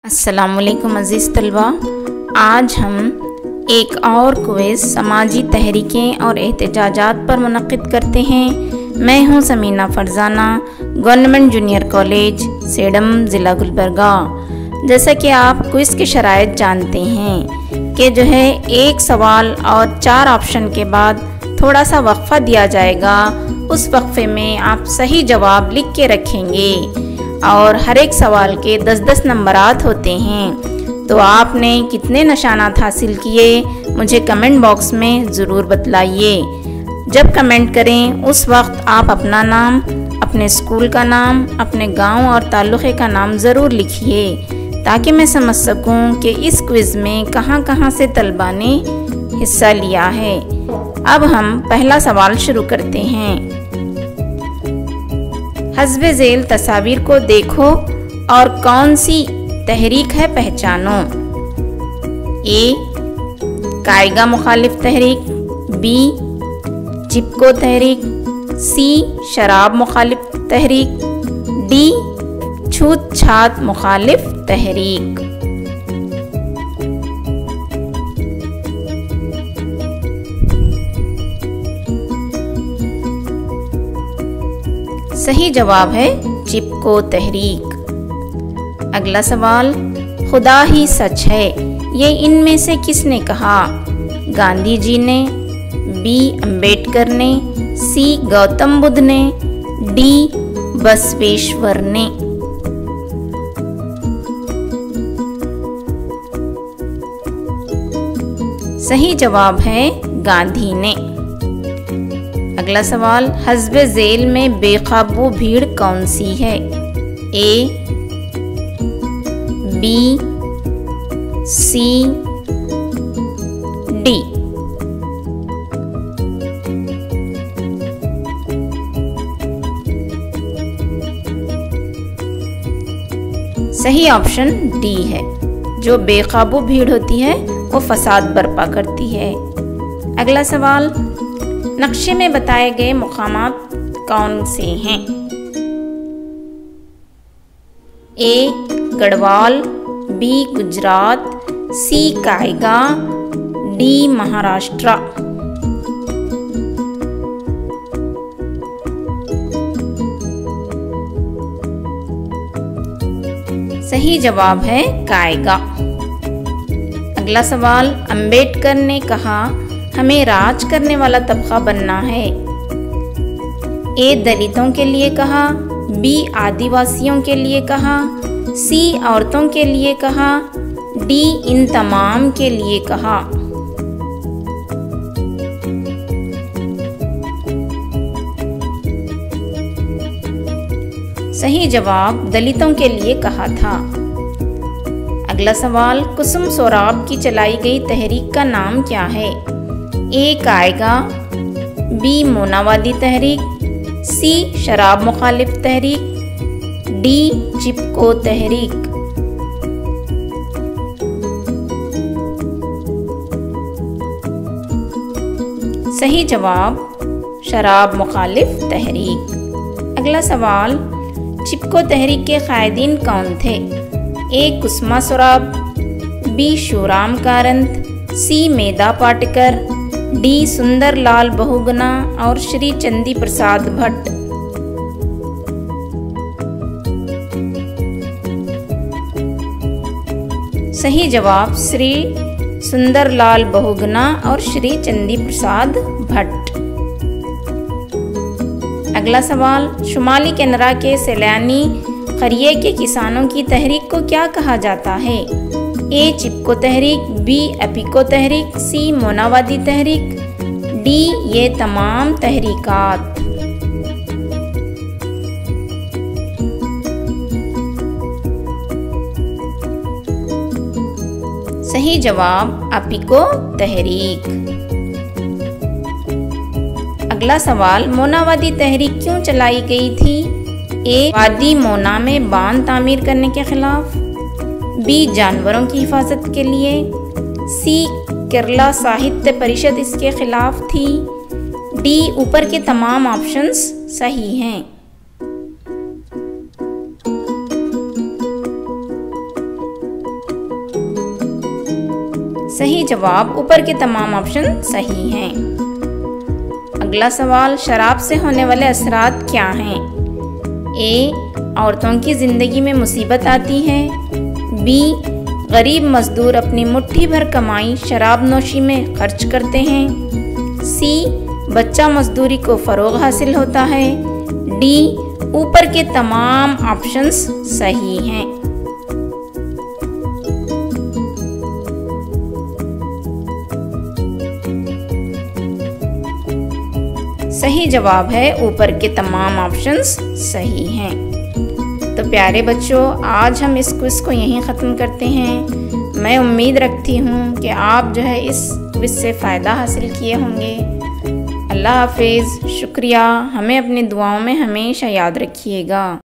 अस्सलामुअलैकुम अज़ीज़ तलबा, आज हम एक और क्विज़ समाजी तहरीकें और एहतजाजात पर मुनक़िद करते हैं। मैं हूं Samina Farzana, government junior college Sedam ज़िला गुलबर्गा। जैसा कि आप क्विज़ के शराइत जानते हैं कि जो है एक सवाल और 4 ऑप्शन के बाद थोड़ा सा वक्फ़ा दिया जाएगा। उस वक्फ़े में आप सही जवाब लिख के रखेंगे और हर एक सवाल के 10-10 नंबरात होते हैं। तो आपने कितने निशानात हासिल किए मुझे कमेंट बॉक्स में ज़रूर बतलाइए। जब कमेंट करें उस वक्त आप अपना नाम, अपने स्कूल का नाम, अपने गांव और ताल्लुक़े का नाम ज़रूर लिखिए ताकि मैं समझ सकूं कि इस क्विज़ में कहां कहां से तलबा ने हिस्सा लिया है। अब हम पहला सवाल शुरू करते हैं। हस्बे ज़ेल तस्वीर को देखो और कौन सी तहरीक है पहचानो। ए कायगा मुखालिफ तहरीक, बी चिपको तहरीक, सी शराब मुखालिफ तहरीक, डी छूत छात मुखालिफ तहरीक। सही जवाब है चिपको तहरीक। अगला सवाल, खुदा ही सच है ये इनमें से किसने कहा। गांधी जी ने, बी अंबेडकर ने, सी गौतम बुद्ध ने, डी बसवेश्वर ने। सही जवाब है गांधी ने। अगला सवाल, हस्बे ज़ेल में बेकाबू भीड़ कौन सी है। A B C D. सही ऑप्शन डी है। जो बेकाबू भीड़ होती है वो फसाद बर्पा करती है। अगला सवाल, नक्शे में बताए गए मुकामात कौन से हैं। A Garhwal, B Gujarat, C Kaiga, D Maharashtra. सही जवाब है कायगा। अगला सवाल, अंबेडकर ने कहा हमें राज करने वाला तबका बनना है। ए दलितों के लिए कहा, बी आदिवासियों के लिए कहा, सी औरतों के लिए कहा, डी इन तमाम के लिए कहा। सही जवाब दलितों के लिए कहा था। अगला सवाल, कुसुम सोराब की चलाई गई तहरीक का नाम क्या है। ए कायगा, बी मोनावादी तहरीक, सी शराब मुखालिफ तहरीक, डी चिपको तहरीक। सही जवाब शराब मुखालिफ तहरीक। अगला सवाल, चिपको तहरीक के कायदीन कौन थे। A Kusuma Sorab, B Shivaram Karanth, C Medha Patkar, D Sundar Lal Bahuguna और श्री चंदी प्रसाद भट्ट। सही जवाब श्री सुंदर लाल बहुगुणा और श्री चंदी प्रसाद भट्ट। अगला सवाल, शुमाली कनाडा के सैलानी करिए के किसानों की तहरीक को क्या कहा जाता है। ए चिपको तहरीक, बी अपिको तहरीक, सी मोनावादी तहरीक, डी ये तमाम तहरीकात। सही जवाब अपिको तहरीक। अगला सवाल, मोनावादी तहरीक क्यों चलाई गई थी। ए वादी मोना में बांध तामीर करने के खिलाफ, बी जानवरों की हिफाजत के लिए, सी केरला साहित्य परिषद इसके खिलाफ थी, डी ऊपर के तमाम ऑप्शंस सही हैं। सही जवाब ऊपर के तमाम ऑप्शन सही हैं। अगला सवाल, शराब से होने वाले असरात क्या हैं? ए, औरतों की ज़िंदगी में मुसीबत आती है। बी, गरीब मजदूर अपनी मुट्ठी भर कमाई शराब नोशी में खर्च करते हैं। सी, बच्चा मजदूरी को फ़रोग हासिल होता है। डी, ऊपर के तमाम ऑप्शंस सही हैं। सही जवाब है ऊपर के तमाम ऑप्शंस सही हैं। तो प्यारे बच्चों, आज हम इस क्विज़ को यहीं ख़त्म करते हैं। मैं उम्मीद रखती हूँ कि आप जो है इस क्विज़ से फ़ायदा हासिल किए होंगे। अल्लाह हाफिज़, शुक्रिया। हमें अपनी दुआओं में हमेशा याद रखिएगा।